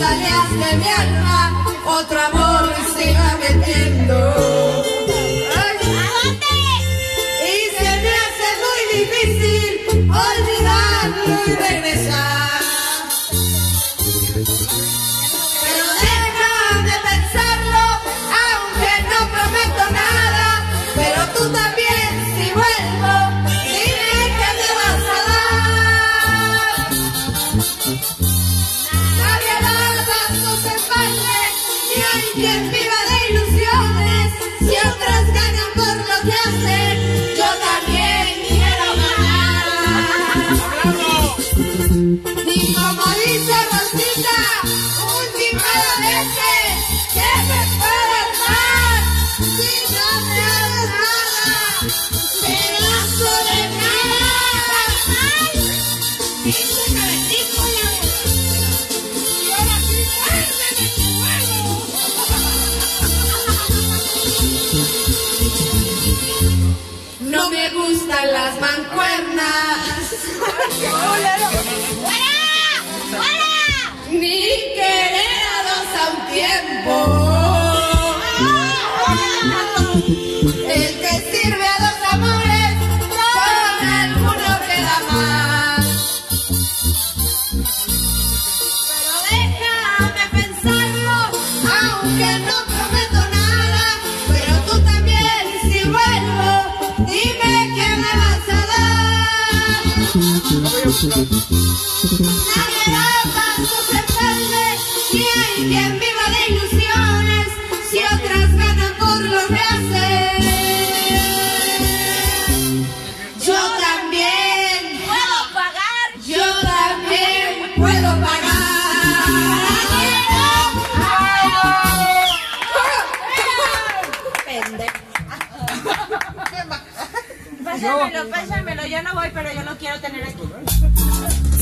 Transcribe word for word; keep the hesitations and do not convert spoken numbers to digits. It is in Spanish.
salías de mi alma, otro amor se iba metiendo. Y se me hace muy difícil olvidarlo y regresar. Pero déjame pensarlo, aunque no prometo nada. Pero tú también, si vuelvo, dime qué me vas a dar. Nadie da sus espaldas, ni hay quien viva de ilusiones. Si otras ganan por lo que hacen, yo también quiero ganar. Y como dice Rosita, última vez que me puedes dar. Si no me haces nada, pedazo de nada. Dice cabecito la boca. Y ahora sí, muérdeme tu huevo. No me gustan las mancuernas. Ni querer a dos a un tiempo. El que sirve a dos amores, con alguno queda más. Pero déjame pensarlo, aunque no prometo nada. Pero tú también, si vuelvo, dime qué me vas a dar. Nadie da pasos en balde, ni hay quien viva de ilusiones. Si otras ganan por lo que hacen, yo también puedo pagar. Yo también puedo pagar. Pendejo. Pásamelo, pásamelo, yo no voy, pero yo lo quiero tener aquí.